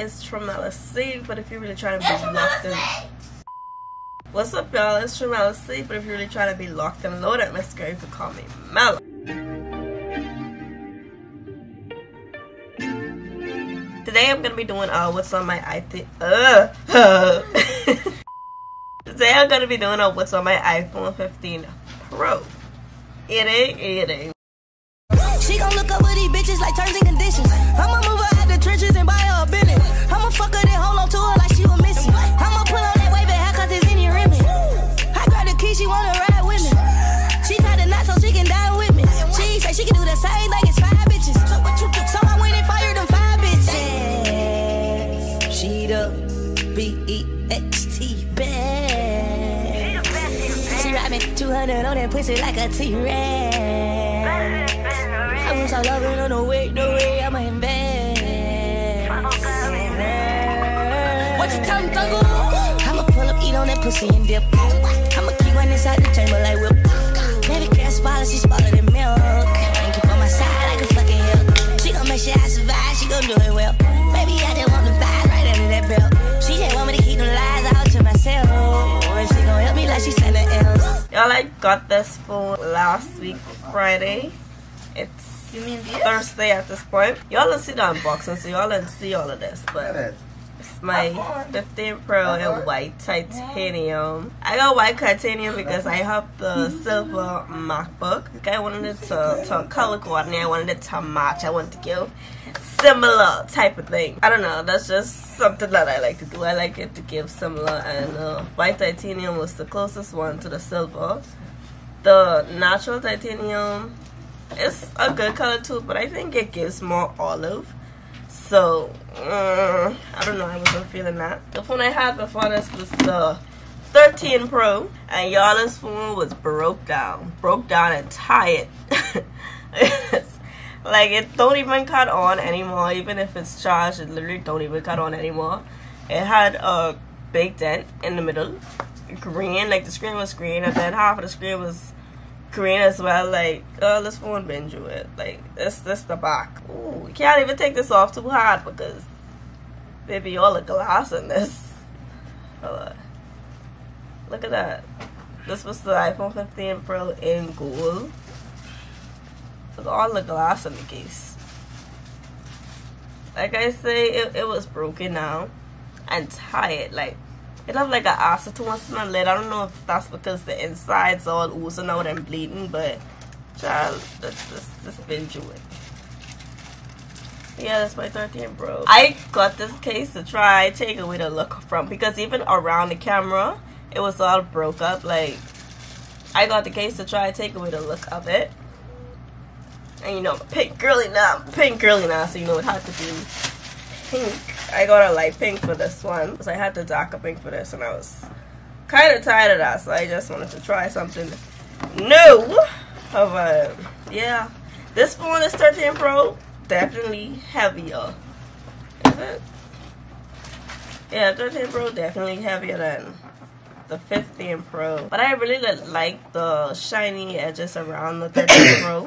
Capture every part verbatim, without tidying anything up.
it's minimalistic, but if you're really trying to be locked in. What's up, y'all? It's minimalistic, but if you're really trying to be locked and loaded, Miss Girl, you can call me Mellow. Today I'm gonna be doing uh what's on my iPhone. Uh, uh. Today I'm gonna be doing uh what's on my iPhone fifteen Pro. Eating, eating. She gon' look up with these bitches like terms and conditions. I'ma move her out the trenches and buy her a billion. I'ma fuck her then hold on to her like she was missing. I'ma pull on that wave and hair cause it's in your ribbon. I grabbed the key, she wanna ride with me. She tied the knot so she can die with me. She say she can do the same like it's five bitches. So what you do? So I went and fired them five bitches. She the B E X T bad. She ride me two hundred on that pussy like a T-Rex. I wish I love her, no, no way, no way, I'm in bed. What you tell me, Thuggle? I'ma pull up, eat on that pussy and dip. I'ma keep one inside the chamber like whip. Baby girl spoiler, she smaller than milk. I keep on my side like a fucking hill. She gon' make sure I survive, she gon' do it well. Baby, I just want the vibe right under that belt. She just want me to keep them lies out to myself. And she gon' help me like she something else. Y'all, I got this phone last week, Friday. It's You mean Thursday at this point. Y'all didn't see the unboxing, so y'all didn't see all of this, but it's my fifteen Pro in white titanium. I got white titanium because I have the silver MacBook. I wanted it to, to color coordinate. I wanted it to match. I wanted to give similar type of thing. I don't know, that's just something that I like to do. I like it to give similar, and uh, white titanium was the closest one to the silver. The natural titanium, it's a good color too, but I think it gives more olive. So, uh, I don't know, I wasn't feeling that. The phone I had before this was the thirteen Pro, and y'all, this phone was broke down. Broke down and tired. Like, it don't even cut on anymore. Even if it's charged, it literally don't even cut on anymore. It had a big dent in the middle. Green, like the screen was green, and then half of the screen was green as well. Like, oh, this phone been through it. Like, this this the back. Ooh, you can't even take this off too hard because baby, all the glass in this. Hold on. Look at that. This was the iPhone fifteen Pro in gold. Look at all the glass in the case. Like I say, it, it was broken now and tired. Like, it looked like an acetone on the lid. I don't know if that's because the inside's all oozing out and bleeding, but child, this this this been through it. Yeah, that's my thirteen Pro. I got this case to try take away the look from, because even around the camera, it was all broke up. Like, I got the case to try take away the look of it. And you know, I'm a pink girly now. I'm a pink girly now, so you know it had to be pink. I got a light pink for this one because I had the darker pink for this, and I was kind of tired of that, so I just wanted to try something new. But yeah, this phone is thirteen Pro, definitely heavier. Is it? Yeah, thirteen Pro definitely heavier than the fifteen Pro. But I really like the shiny edges around the thirteen Pro.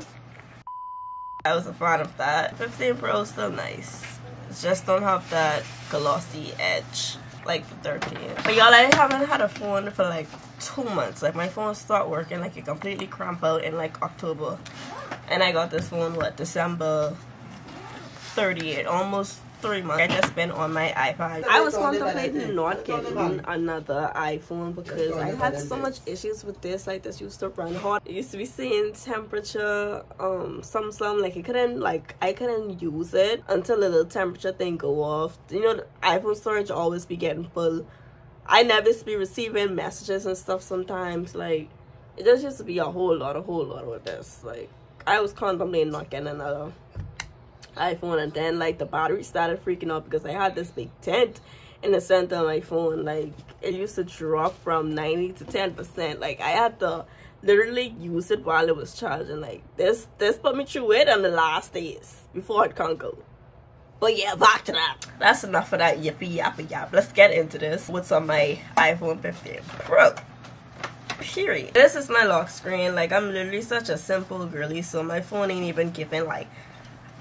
I was a fan of that. fifteen Pro is still nice. It just don't have that glossy edge like the thirteen. But y'all, I haven't had a phone for like two months. Like, my phone stopped working. Like, it completely cramped out in like October. And I got this phone, what, December thirtieth, almost three months. I just been on my iPad. I was contemplating not getting another iPhone because I had so much issues with this. Like, this used to run hot. It used to be seeing temperature, um, some some like it couldn't like I couldn't use it until the little temperature thing go off. You know, the iPhone storage always be getting full. I never be receiving messages and stuff sometimes. Like, it just used to be a whole lot, a whole lot with this. Like, I was contemplating not getting another iPhone, and then like the battery started freaking out because I had this big dent in the center of my phone. Like, it used to drop from ninety to ten percent. Like, I had to literally use it while it was charging. Like, this this put me through it on the last days before it can't go. But yeah, back to that. That's enough of that yippee yappy yap. Let's get into this. What's on my iPhone fifteen Pro? Period. This is my lock screen. Like, I'm literally such a simple girly, so my phone ain't even giving like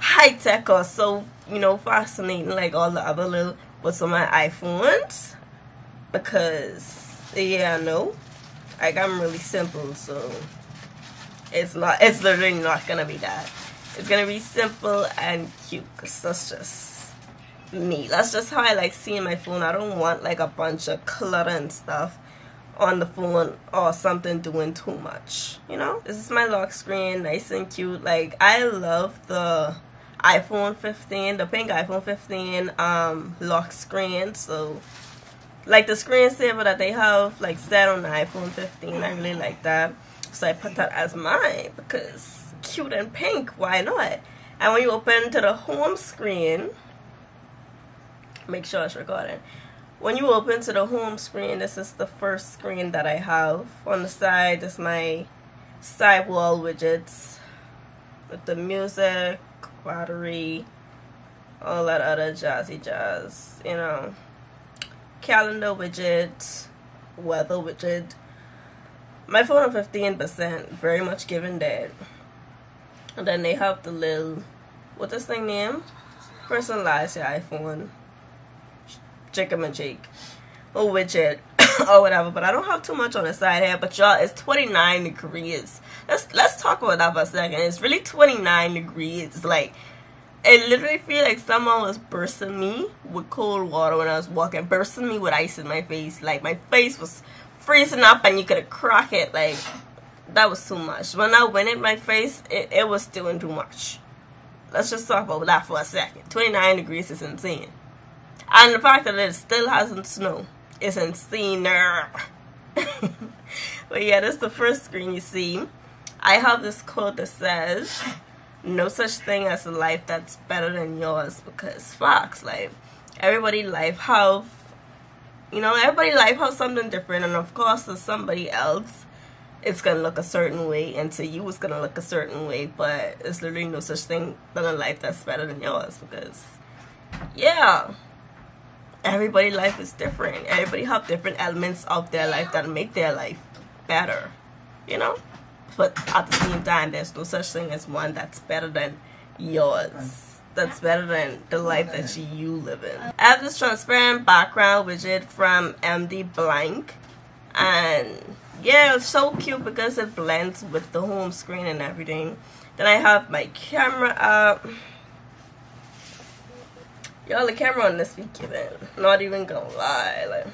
high-tech or so, you know, fascinating like all the other little what's on my iPhones, because yeah, no, like I'm really simple, so it's not, it's literally not gonna be that. It's gonna be simple and cute, because that's just me. That's just how I like seeing my phone. I don't want like a bunch of clutter and stuff on the phone or something doing too much, you know. This is my lock screen, nice and cute. Like, I love the iPhone fifteen, the pink iPhone fifteen um lock screen. So like the screensaver that they have like set on the iPhone fifteen, I really like that, so I put that as mine because cute and pink, why not? And when you open to the home screen, make sure it's recording. When you open to the home screen, this is the first screen that I have. On the side is my side wall widgets with the music, battery, all that other jazzy jazz, you know. Calendar widget, weather widget. My phone on fifteen percent, very much given that. And then they have the little, what's this thing name? Personalize your iPhone. Jake or widget or whatever, but I don't have too much on the side here. But y'all, it's twenty-nine degrees. Let's let's talk about that for a second. It's really twenty-nine degrees. Like, it literally feels like someone was bursting me with cold water when I was walking, bursting me with ice in my face. Like, my face was freezing up and you could crack it. Like, that was too much. When I went in my face, it, it was doing too much. Let's just talk about that for a second. twenty-nine degrees is insane. And the fact that it still hasn't snowed is insane. But yeah, this is the first screen you see. I have this quote that says, no such thing as a life that's better than yours, because facts, like, everybody life have, you know, everybody life has something different, and of course to somebody else it's gonna look a certain way, and to you it's gonna look a certain way, but there's literally no such thing than a life that's better than yours, because yeah, everybody's life is different. Everybody have different elements of their life that make their life better, you know. But at the same time, there's no such thing as one that's better than yours. That's better than the life that you live in. I have this transparent background widget from M D Blank, and yeah, it's so cute because it blends with the home screen and everything. Then I have my camera up. Y'all, the camera on this be giving. Not even gonna lie, like,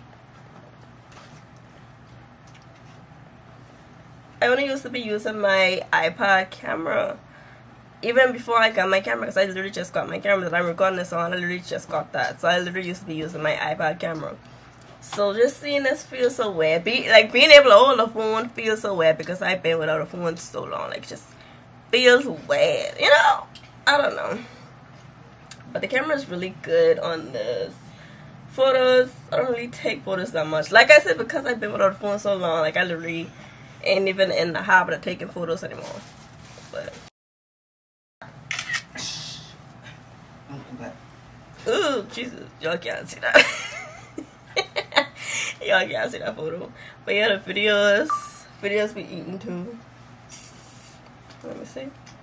I only used to be using my iPad camera even before I got my camera, because I literally just got my camera that I'm recording this on. I literally just got that, so I literally used to be using my iPad camera. So just seeing this feels so weird. Be like being able to hold a phone feels so weird because I've been without a phone so long. Like, just feels weird, you know. I don't know. But the camera is really good on this. Photos, I don't really take photos that much. Like I said, because I've been without a phone so long, like I literally ain't even in the habit of taking photos anymore. But ooh, Jesus, y'all can't see that. Y'all can't see that photo. But yeah, the videos, videos be eating too. Let me see.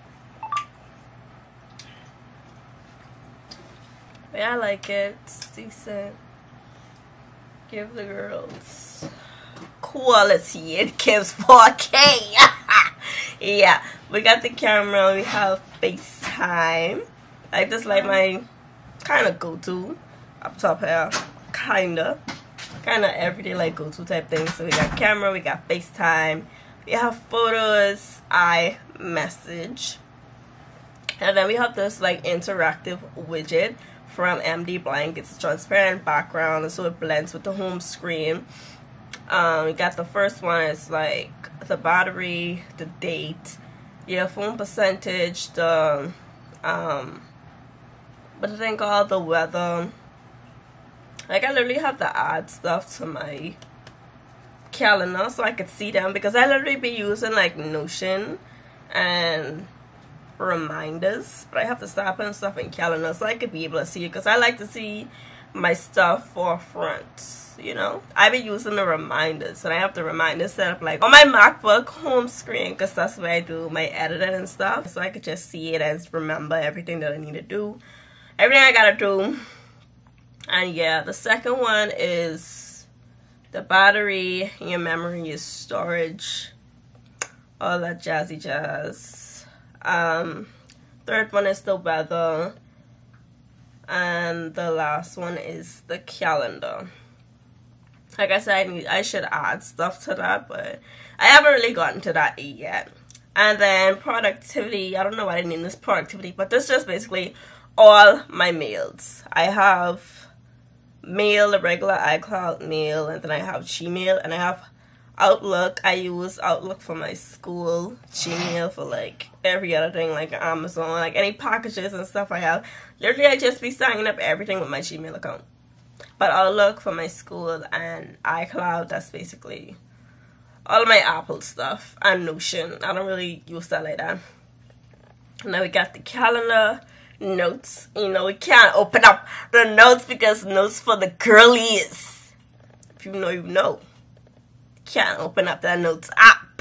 But yeah, I like it. It's decent. Give the girls quality. It gives four K. Yeah, we got the camera. We have FaceTime. Like, this, like my kind of go-to up top here. Kinda. Kind of everyday, like, go-to type thing. So we got camera. We got FaceTime. We have photos. iMessage. And then we have this, like, interactive widget from M D Blank. It's a transparent background, so it blends with the home screen. Um, we got the first one is like the battery, the date, your phone percentage, the um, what do they call the weather. Like, I literally have to add stuff to my calendar so I could see them, because I literally be using like Notion and reminders, but I have to start putting stuff in calendar so I could be able to see it, because I like to see my stuff forefront. You know, I be using the reminders, and I have the reminders set up like on my MacBook home screen, because that's where I do my editing and stuff, so I could just see it and remember everything that I need to do, everything I gotta do. And yeah, the second one is the battery, your memory, your storage, all that jazzy jazz. Um, third one is the weather, and the last one is the calendar. Like I said, I, need, I should add stuff to that, but I haven't really gotten to that yet. And then productivity, I don't know why I name this productivity, but this is just basically all my mails. I have mail, the regular iCloud mail, and then I have Gmail, and I have Outlook. I use Outlook for my school, Gmail for like every other thing, like Amazon, like any packages and stuff I have. Literally, I just be signing up everything with my Gmail account. But Outlook for my school, and iCloud, that's basically all of my Apple stuff, and Notion. I don't really use that like that. And then we got the calendar, notes. You know, we can't open up the notes because notes for the girlies. If you know, you know. Can't open up that notes app.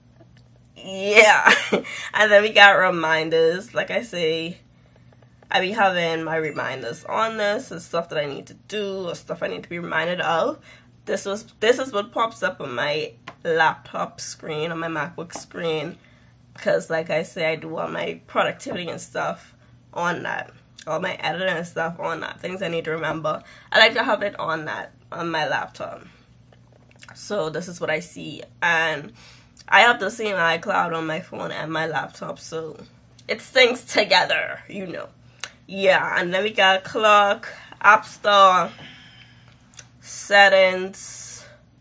Yeah. And then we got reminders. Like I say, I be having my reminders on this and stuff that I need to do or stuff I need to be reminded of. This was this is what pops up on my laptop screen, on my MacBook screen, because like I say, I do all my productivity and stuff on that, all my editing and stuff on that, things I need to remember. I like to have it on that, on my laptop. So this is what I see, and I have the same iCloud on my phone and my laptop, so it syncs together, you know. Yeah, and then we got clock, App Store, settings.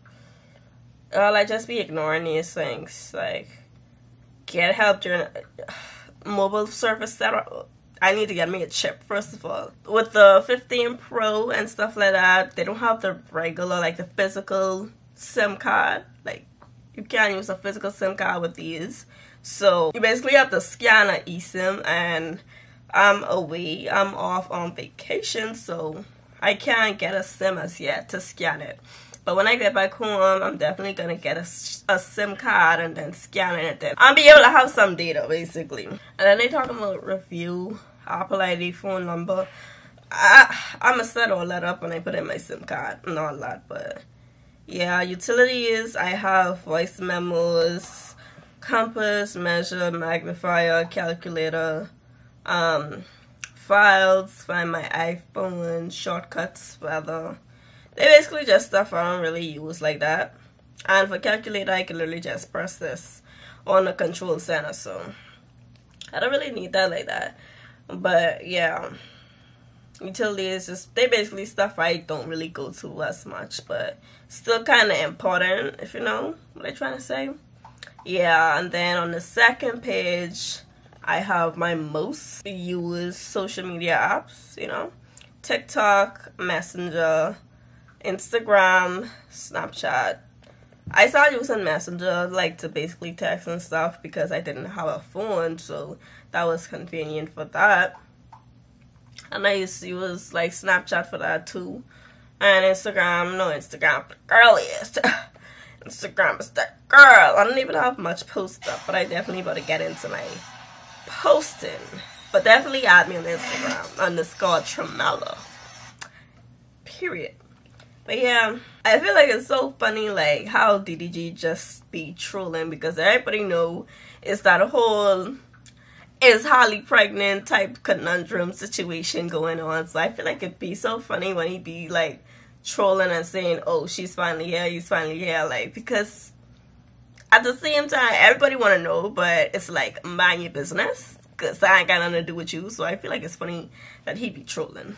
Well, I just be ignoring these things, like get help during mobile service setup. I need to get me a chip first of all. With the fifteen Pro and stuff like that, they don't have the regular, like the physical SIM card. Like you can't use a physical SIM card with these, so you basically have to scan an eSIM, and I'm away, I'm off on vacation, so I can't get a SIM as yet to scan it. But when I get back home, I'm definitely gonna get a, a SIM card and then scan it, and then I'll be able to have some data basically. And then they talking about review, Apple I D, phone number. I, I'm gonna set all that up when I put in my SIM card and all that. But yeah, utilities, I have voice memos, compass, measure, magnifier, calculator, um, files, find my iPhone, shortcuts, weather. They're basically just stuff I don't really use like that. And for calculator, I can literally just press this on the control center, so I don't really need that like that. But yeah, utilities, just they basically stuff I don't really go to as much, but still kind of important, if you know what I'm trying to say. Yeah, and then on the second page, I have my most used social media apps, you know, TikTok, Messenger, Instagram, Snapchat. I started using Messenger like to basically text and stuff because I didn't have a phone, so that was convenient for that. And I used to use like Snapchat for that too. And Instagram, no, Instagram, the girliest. Instagram is that girl. I don't even have much post up, but I definitely about to get into my posting. But definitely add me on Instagram, underscore Tremella. Period. But yeah, I feel like it's so funny like how D D G just be trolling, because everybody know it's that whole is Holly pregnant type conundrum situation going on. So I feel like it'd be so funny when he be like trolling and saying, oh, she's finally here, he's finally here, like, because at the same time everybody want to know, but it's like mind your business, because I ain't got nothing to do with you. So I feel like it's funny that he be trolling.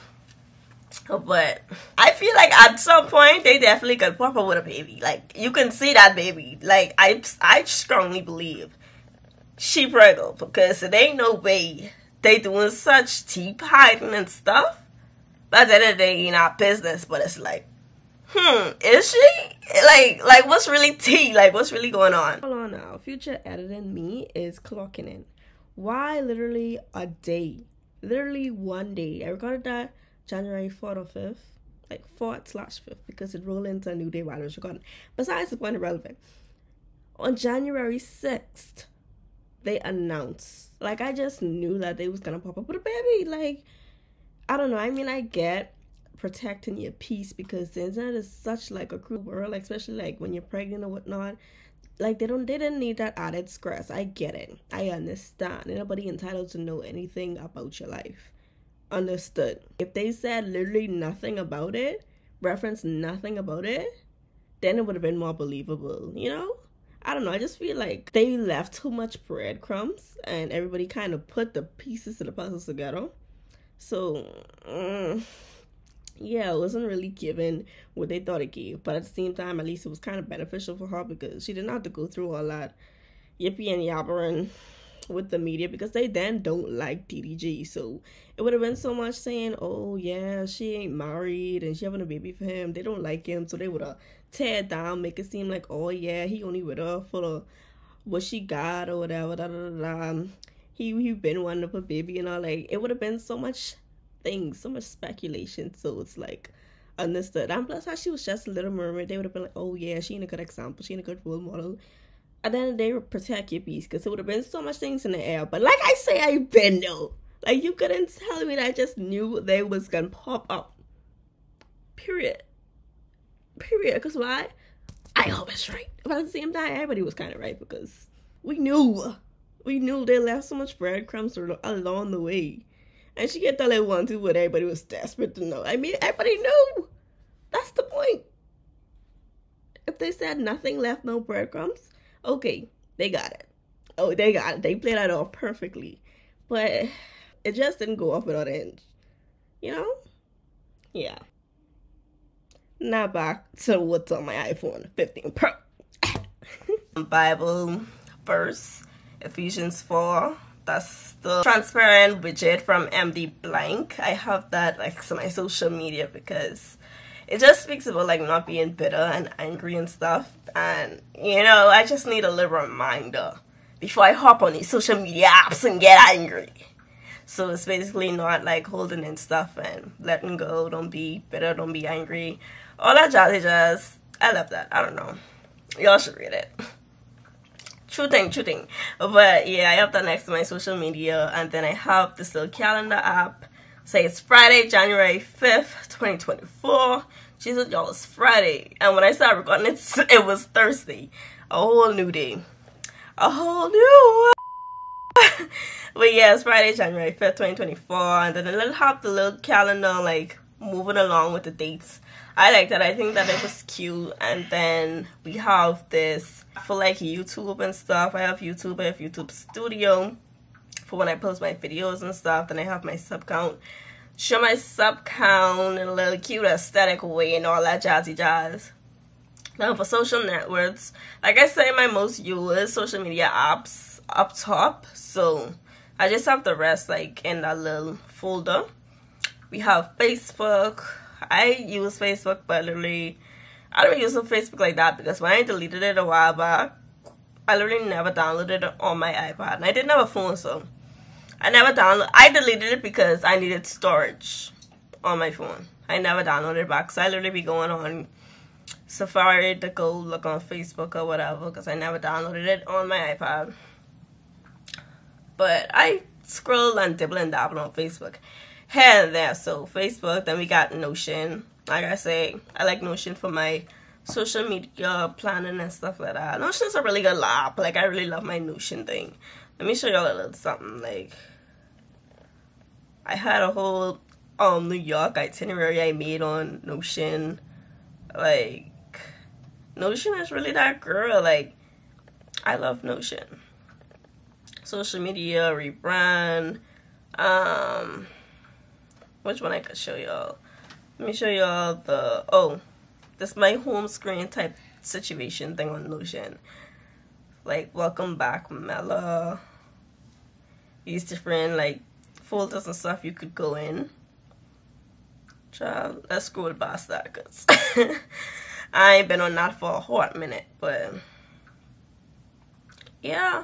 But I feel like at some point they definitely could pop up with a baby. Like, you can see that baby. Like, I I strongly believe she pregnant, because it ain't no way they doing such deep hiding and stuff. But at the end of the day, ain't our business. But it's like, hmm, is she? Like, like what's really tea? Like, what's really going on? Hold on now. Future editing me is clocking in. Why literally a day? Literally one day. I recorded that January fourth or fifth. like fourth slash fifth, because it rolled into a new day while I was recording. Besides the point, irrelevant. On January sixth, they announced, like, I just knew that they was gonna pop up with a baby. Like, I don't know. I mean, I get protecting your peace, because the internet is such like a cruel world, like, especially like when you're pregnant or whatnot. Like, they don't, they didn't need that added stress. I get it. I understand. Nobody entitled to know anything about your life. Understood. If they said literally nothing about it, reference nothing about it, then it would have been more believable, you know? I don't know. I just feel like they left too much breadcrumbs, and everybody kind of put the pieces of the puzzles together. So, um, yeah, it wasn't really given what they thought it gave. But at the same time, at least it was kind of beneficial for her, because she didn't have to go through all that yippee and yabbering with the media, because they then don't like D D G. So it would have been so much saying, oh yeah, she ain't married and she having a baby for him. They don't like him. So they would have tear it down, make it seem like, oh yeah, he only with her for the, what she got or whatever. Da, da, da, da. He, he been wanting to put baby and all. Like, it would have been so much things, so much speculation. So it's like, understood. And plus how she was just a little mermaid, they would have been like, oh yeah, she ain't a good example, she ain't a good role model. And then they would protect your peace, because it would have been so much things in the air. But like I say, I've been though. Like, you couldn't tell me that. I just knew they was gonna pop up. Period. Period. Because why? I hope it's right. But at the same time, everybody was kind of right, because we knew. We knew they left so much breadcrumbs along the way. And she get all they wanted to, but everybody was desperate to know. I mean, everybody knew. That's the point. If they said nothing, left no breadcrumbs, okay, they got it. Oh, they got it. They played that off perfectly. But it just didn't go off without an end. You know? Yeah. Now back to what's on my iPhone fifteen Pro. Bible verse, Ephesians four. That's the transparent widget from M D Blank. I have that like on my social media, because it just speaks about like not being bitter and angry and stuff. And you know, I just need a little reminder before I hop on these social media apps and get angry. So it's basically not like holding in stuff and letting go. Don't be bitter, don't be angry. All that jazzy jazz. I love that. I don't know. Y'all should read it. True thing, true thing. But yeah, I have that next to my social media. And then I have this little calendar app. Say it's Friday, January fifth, twenty twenty-four. Jesus, y'all, it's Friday. And when I started recording it, it was Thursday. A whole new day. A whole new But yeah, it's Friday, January fifth, twenty twenty-four. And then a little have the little calendar like moving along with the dates. I like that. I think that it was cute. And then we have this for like YouTube and stuff. I have YouTube. I have YouTube Studio for when I post my videos and stuff. Then I have my sub count. Show my sub count in a little cute aesthetic way and all that jazzy jazz. Now for social networks, like I say, my most used social media apps up top. So I just have the rest like in that little folder. We have Facebook. I use Facebook, but literally I don't use Facebook like that, because when I deleted it a while back, I literally never downloaded it on my iPad. And I didn't have a phone, so I never downloaded. I deleted it because I needed storage on my phone. I never downloaded it back, so I literally be going on Safari to go look on Facebook or whatever, because I never downloaded it on my iPad. But I scroll and dibble and dabble on Facebook here and there. So Facebook, then we got Notion. Like I say, I like Notion for my social media planning and stuff like that. Notion's a really good app. Like, I really love my Notion thing. Let me show y'all a little something. Like, I had a whole um New York itinerary I made on Notion. Like, Notion is really that girl. Like, I love Notion. Social media, rebrand. Um, which one I could show y'all? Let me show y'all the, oh, this is my home screen type situation thing on Notion. Like, welcome back, Mela. These different, like, folders and stuff you could go in. Child, let's scroll past that, because I ain't been on that for a hot minute, but yeah.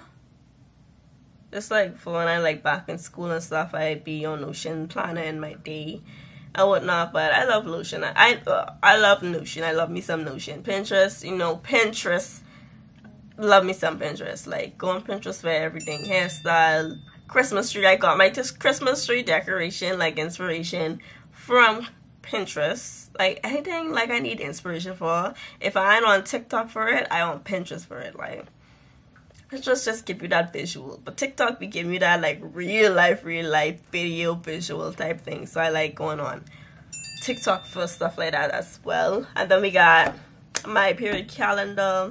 It's like for when I like back in school and stuff, I'd be on Notion planning my day and whatnot. But I love Notion. I uh, I love Notion. I love me some Notion. Pinterest, you know, Pinterest. Love me some Pinterest. Like, go on Pinterest for everything. Hairstyle, Christmas tree. I got my Christmas tree decoration, like, inspiration from Pinterest. Like, anything, like, I need inspiration for. If I ain't on TikTok for it, I on Pinterest for it. Like, Pinterest just give you that visual. But TikTok be giving you that, like, real life, real life video visual type thing. So I like going on TikTok for stuff like that as well. And then we got my period calendar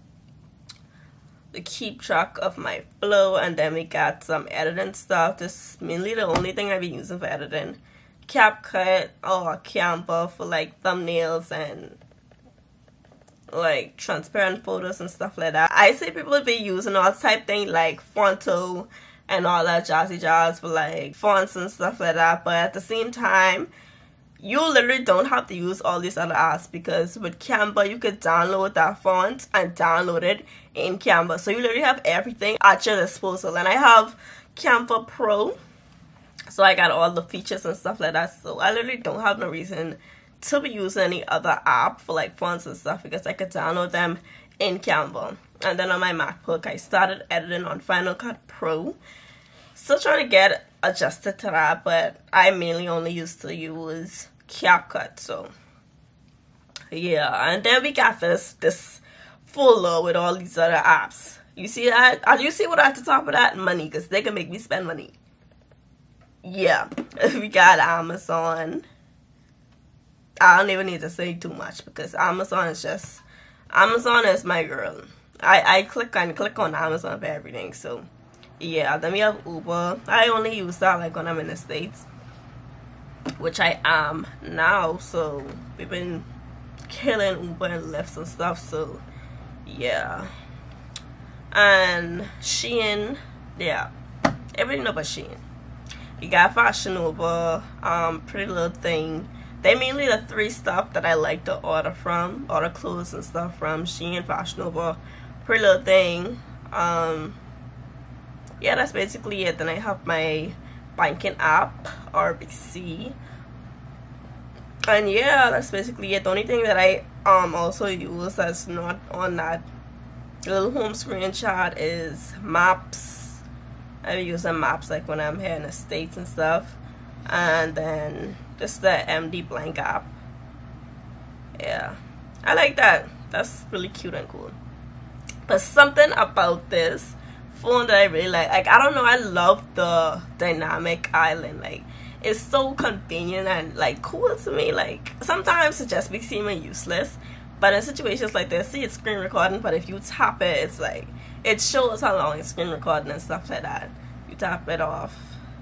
to keep track of my flow, and then we got some editing stuff. This is mainly the only thing I've been using for editing. CapCut or Canva for like thumbnails and like transparent photos and stuff like that. I see people be using all type thing like Fonto and all that jazzy jazz for like fonts and stuff like that, but at the same time, you literally don't have to use all these other apps, because with Canva you could download that font and download it in Canva. So you literally have everything at your disposal. And I have Canva Pro, so I got all the features and stuff like that. So I literally don't have no reason to be using any other app for like fonts and stuff, because I could download them in Canva. And then on my MacBook, I started editing on Final Cut Pro. Still trying to get adjusted to that, but I mainly only used to use CapCut. So yeah, and then we got this this folder with all these other apps. You see that? Uh, you see what at the top of that? Money, because they can make me spend money. Yeah, we got Amazon. I don't even need to say too much, because Amazon is just Amazon is my girl. I I click on click on Amazon for everything. So yeah, then we have Uber. I only use that like when I'm in the States, which I am now. So we've been killing Uber and Lyft and stuff. So yeah, and Shein, yeah, everything about Shein. You got Fashion Nova, um, Pretty Little Thing. They mainly the three stuff that I like to order from, order clothes and stuff from: Shein, Fashion Nova, Pretty Little Thing. Um, yeah, that's basically it. Then I have my banking app, R B C, and yeah, that's basically it. The only thing that I um also use that's not on that little home screenshot is Maps. I be using Maps like when I'm here in the States and stuff, and then just the M D Blank app. Yeah, I like that. That's really cute and cool. But something about this phone that I really like, like I don't know, I love the dynamic island. Like, it's so convenient and like cool to me. Like, sometimes it just be seeming useless, but in situations like this, see, it's screen recording, but if you tap it, it's like it shows how long it's screen recording and stuff like that. You tap it off.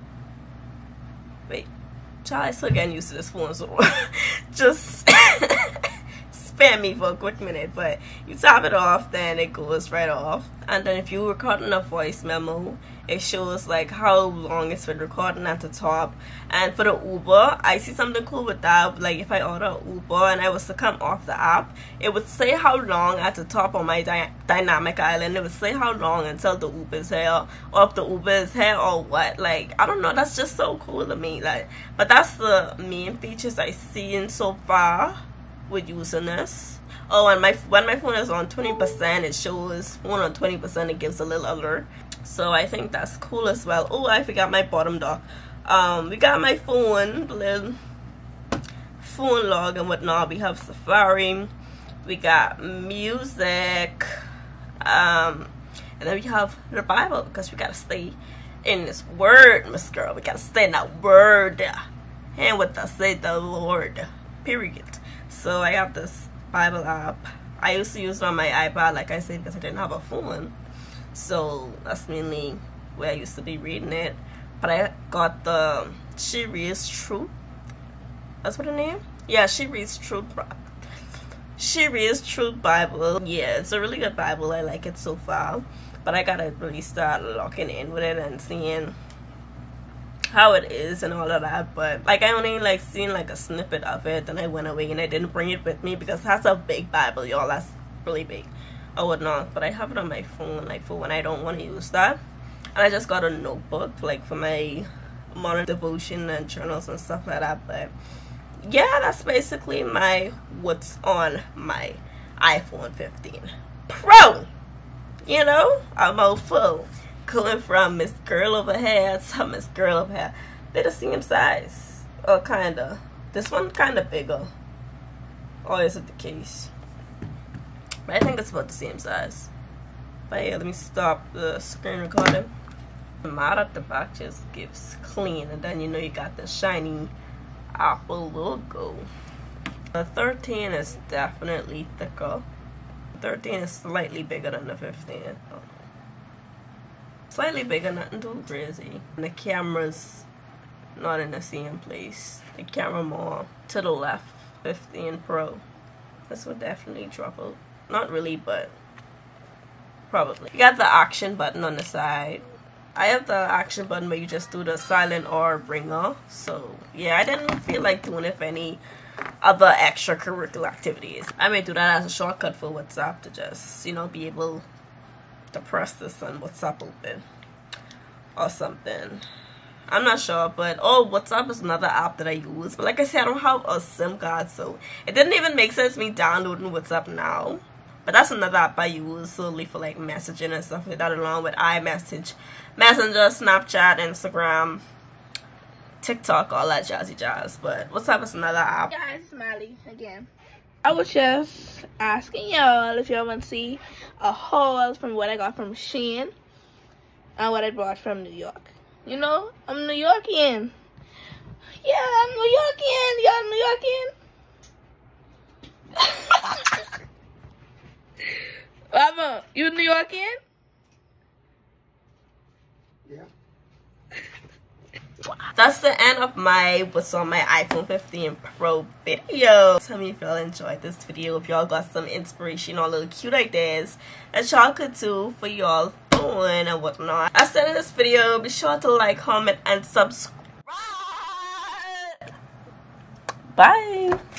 Wait, child, I still getting used to this phone, so just spare me for a quick minute. But you tap it off, then it goes right off. And then if you recording a voice memo, it shows like how long it's been recording at the top. And for the Uber, I see something cool with that. Like, if I order Uber and I was to come off the app, it would say how long at the top on my dy dynamic island. It would say how long until the Uber is here, or if the Uber is here or what. Like, I don't know, that's just so cool to me. Like, but that's the main features I see in so far with using this. Oh, and my when my phone is on twenty percent, it shows phone on twenty percent, it gives a little alert. So I think that's cool as well. Oh, I forgot my bottom dock. Um, we got my phone, little phone log and whatnot. We have Safari, we got music, um, and then we have the Bible, because we gotta stay in this word, Miss Girl. We gotta stay in that word, and what thus say the Lord. Period. So I have this Bible app. I used to use it on my iPad, like I said, because I didn't have a phone. So that's mainly where I used to be reading it. But I got the She Reads Truth. That's what her name? Yeah, She Reads Truth. She Reads Truth Bible. Yeah, it's a really good Bible. I like it so far. But I gotta really start locking in with it and seeing how it is and all of that. But like, I only like seen like a snippet of it, and I went away and I didn't bring it with me, because that's a big Bible, y'all. That's really big. I would not, but I have it on my phone, like for when I don't want to use that. And I just got a notebook, like for my morning devotion and journals and stuff like that. But yeah, that's basically my what's on my iPhone fifteen Pro. You know, I'm all full. Going from Miss Girl over here to Miss Girl over here. They're the same size. Or kinda. This one kinda bigger. Or is it the case? But I think it's about the same size. But yeah, let me stop the screen recording. The mat at the back just gives clean, and then you know you got the shiny Apple logo. The thirteen is definitely thicker. thirteen is slightly bigger than the fifteen. Slightly bigger, nothing too crazy. And the camera's not in the same place. The camera more to the left. fifteen Pro. This would definitely drop out. Not really, but probably. You got the action button on the side. I have the action button where you just do the silent or ringer. So yeah, I didn't feel like doing it for any other extracurricular activities. I may do that as a shortcut for WhatsApp to just, you know, be able to press this on WhatsApp open or something. I'm not sure, but oh, WhatsApp is another app that I use. But like I said, I don't have a SIM card, so it didn't even make sense me downloading WhatsApp now. But that's another app I use solely for like messaging and stuff like that, along with iMessage, Messenger, Snapchat, Instagram, TikTok, all that jazzy jazz. But WhatsApp is another app. Guys, Smiley again. I was just asking y'all if y'all want to see a haul from what I got from Shein and what I brought from New York. You know, I'm New Yorkian. Yeah, I'm New Yorkian. Y'all New Yorkian? Mama, you New Yorkian? Yeah. That's the end of my what's on my iPhone fifteen Pro video. Tell me if y'all enjoyed this video, if y'all got some inspiration or little cute ideas that y'all could do for y'all phone and whatnot. I said in this video, be sure to like, comment, and subscribe. Bye.